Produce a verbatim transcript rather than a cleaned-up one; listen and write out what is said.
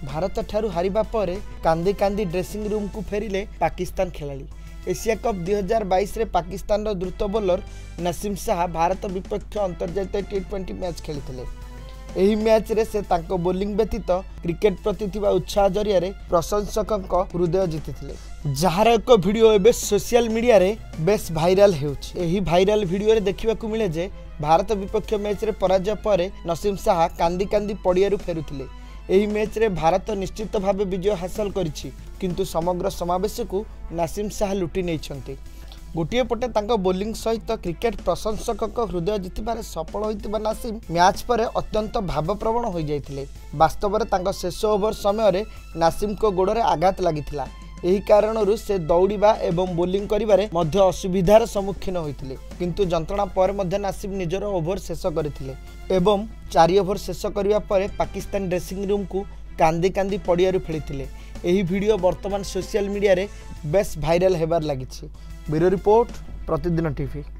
भारत ठारू हारिबा परे कांदी कांदी ड्रेसिंग रूम को फेरिले पाकिस्तान खेलाड़ी। एशिया कप दुई हजार बाईस रे पाकिस्तान द्रुत बोलर नसीम शाह भारत विपक्ष अंतर्जातीय टी ट्वेंटी मैच खेली। एही मैच रे से तांको बोलिंग व्यतीत क्रिकेट प्रति थिबा उत्साह जरिया रे प्रशंसकक हृदय जीतिथिले, जहार एक वीडियो एबे सोशल मीडिया रे बेस भाइराल हेउछि। एही भाइराल वीडियो रे देखिबा को मिले जे भारत विपक्ष मैच रे पराजय परे नसीम शाह कांदी कांदी पड़ियारू फेरुथिले। एही मैच रे भारत निश्चित भावे विजय हासिल करिछि, किंतु समग्र समावेश को नसीम शाह लुटि नैछन्ति। गोटे पटे तांको बोलिंग सहित क्रिकेट प्रशंसकक हृदय जितबारे सफल होइतिबा नसीम मैच पर अत्यंत भावप्रवण हो जाइथिले। वास्तव में तांको शेष ओवर समय रे नसीम को गोड़े आघात लागिथिला। एही कारणरू से दौड़िबा एवं बोलिंग करिबारे मध्य असुविधार सम्मुखीन होइथिले, किंतु जंत्रणा पर मध्य नसीम निजर ओवर शेष करथिले एवं चारि ओवर शेष करिबा परे पाकिस्तान ड्रेसिंग रूम को कांदी कांदी पड़ियारू फेलिथिले। एही वीडियो वर्तमान सोशल मीडिया रे बेस भाइराल हेबार लागिछि। Bureau report, Pratidin TV.